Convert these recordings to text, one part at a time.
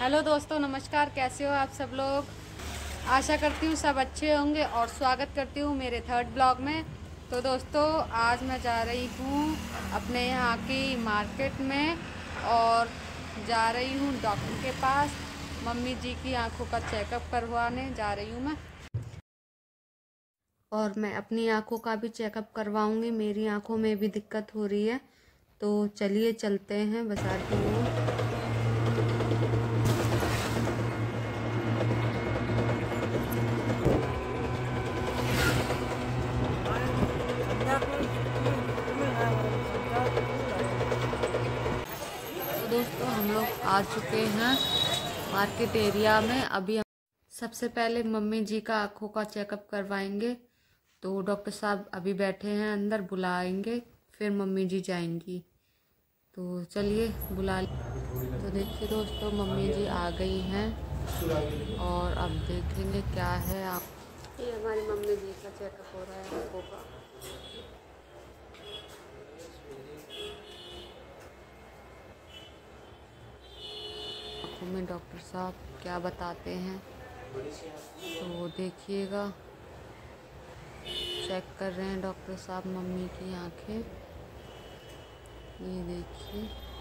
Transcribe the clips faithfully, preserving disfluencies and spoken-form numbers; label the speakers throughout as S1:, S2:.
S1: Hello दोस्तों, नमस्कार। कैसे हो आप सब लोग? आशा करती हूँ सब अच्छे होंगे और स्वागत करती हूँ मेरे थर्ड ब्लॉग में। तो दोस्तों, आज मैं जा रही हूँ अपने यहाँ की मार्केट में और जा रही हूँ डॉक्टर के पास। मम्मी जी की आंखों का चेकअप करवाने जा रही हूँ मैं, और मैं अपनी आंखों का भी चेकअप करवाऊँगी। मेरी आंखों में भी दिक्कत हो रही है। तो चलिए चलते हैं बाजार की ओर। तो दोस्तों, हम लोग आ चुके हैं मार्केट एरिया में। अभी हम सबसे पहले मम्मी जी का आँखों का चेकअप करवाएंगे। तो डॉक्टर साहब अभी बैठे हैं अंदर, बुलाएंगे, फिर मम्मी जी जाएंगी। तो चलिए बुला। तो देखिए दोस्तों, मम्मी जी आ गई हैं और अब देखेंगे क्या है। आप ये हमारी मम्मी जी का चेकअप हो रहा है आँखों का। आँखों में डॉक्टर साहब क्या बताते हैं तो देखिएगा। चेक कर रहे हैं डॉक्टर साहब मम्मी की आंखें, ये देखिए।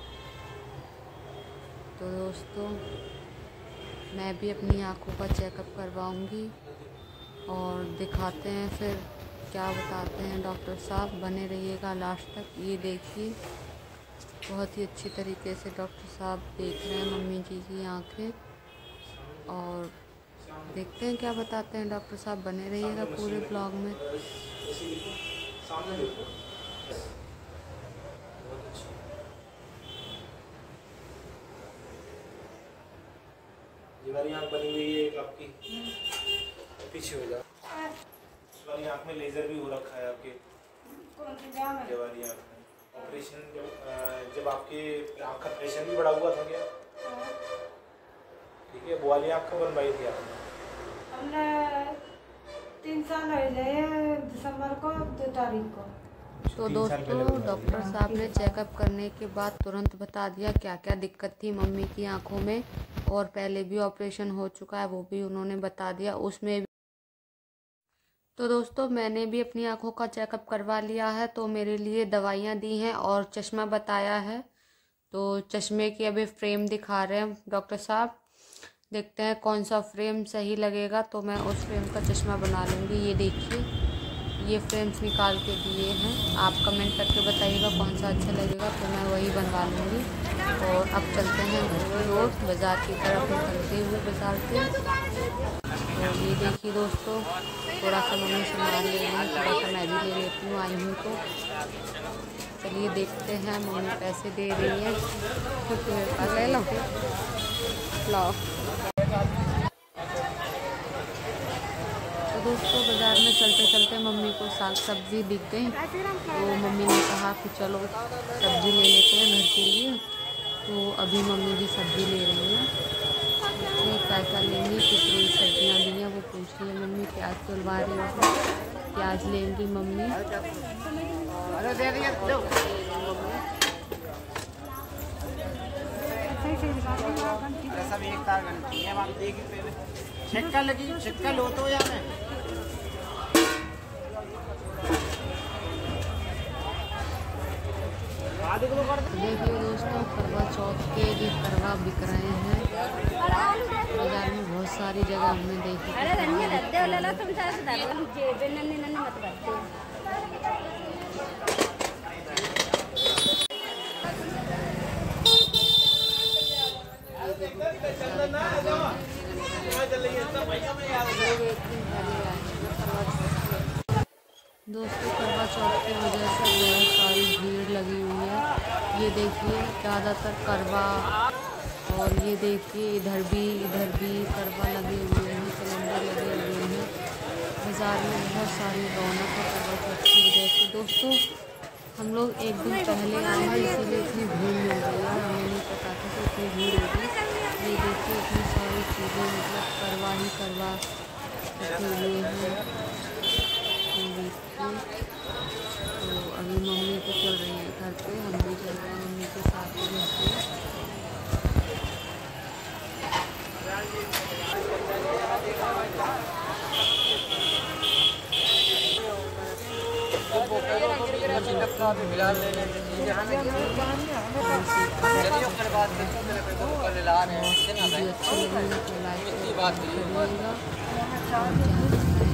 S1: तो दोस्तों, मैं भी अपनी आंखों का चेकअप करवाऊंगी और दिखाते हैं फिर क्या बताते हैं डॉक्टर साहब। बने रहिएगा लास्ट तक। ये देखिए, बहुत ही अच्छी तरीके से डॉक्टर साहब देख रहे हैं मम्मी जी की आंखें, और देखते हैं क्या बताते हैं डॉक्टर साहब। बने रहिएगा पूरे ब्लॉग में।
S2: ये वाली आँख बनी हुई है एक आपकी, पीछे हो जाओ। इस वाली आँख में लेजर भी हो रखा है आपके। ये वाली आँख में ऑपरेशन जब जब आपके आँख का प्रेशर भी बढ़ा हुआ था क्या? ठीक है, वो वाली आँख कब बनवाई थी आपने?
S3: हमने तीन साल हो गए, दिसंबर को दो तारीख को।
S1: तो दोस्तों, डॉक्टर साहब ने चेकअप करने के बाद तुरंत बता दिया क्या क्या दिक्कत थी मम्मी की आंखों में, और पहले भी ऑपरेशन हो चुका है वो भी उन्होंने बता दिया उसमें भी। तो दोस्तों, मैंने भी अपनी आंखों का चेकअप करवा लिया है। तो मेरे लिए दवाइयाँ दी हैं और चश्मा बताया है। तो चश्मे की अभी फ्रेम दिखा रहे हैं डॉक्टर साहब। देखते हैं कौन सा फ्रेम सही लगेगा, तो मैं उस फ्रेम का चश्मा बना लूँगी। ये देखिए, ये फ्रेम्स निकाल के दिए हैं। आप कमेंट करके बताइएगा कौन सा अच्छा लगेगा, तो मैं वही बनवा लूँगी। और अब चलते हैं घर की ओर, बाज़ार की तरफ निकलते हुए बाज़ार से। तो ये देखिए दोस्तों, थोड़ा सा मम्मी सामान ले रही हैं, थोड़ा सा मैं भी ले लेती हूँ, आई हूँ तो। चलिए देखते हैं, मम्मी पैसे दे रही हैं क्योंकि मेरे पास ले लो लो। तो दोस्तों, बाज़ार में चलते चलते मम्मी को साग सब्ज़ी दिख गई। तो मम्मी ने कहा कि चलो सब्ज़ी ले लेते हैं घर के लिए। तो अभी मम्मी जी सब्ज़ी ले रही हैं। देखिए क्या क्या लेंगी, किस तरह की सब्जियाँ दी हैं वो पूछ रही है मम्मी। प्याज तुलवा रही है, प्याज लेंगी मम्मी।
S4: सब एक तार घंटी है, आप देखिए छिक्का लगी, छिक्का लो तो यार है।
S1: देखिए दोस्तों, करवा चौथ के ये करवा बिक रहे हैं बाजार में। बहुत सारी जगह हमने देखी। दोस्तों, करवा चौथ की वजह से बहुत सारी भीड़ लगी हुई है। ये देखिए, ज़्यादातर करवा, और ये देखिए इधर भी इधर भी करवा लगे हुए हैं, सिलेंडर लगे हुए हैं। बाज़ार में बहुत सारी रौनक है करवा चौथ की वजह से। दोस्तों, हम लोग एक दिन पहले आए हैं, इसीलिए इतनी भीड़ मिल रही है। हमें नहीं पता था कि इतनी भीड़ होगी। ये देखिए, इतनी सारी चीज़ें, मतलब करवा ही करवा रखे हुए हैं। तो अभी मम्मी तो चल रही है घर पे, हम भी चल रहे हैं मम्मी के साथ घर पे। अच्छी लगी तो लाइक करिएगा।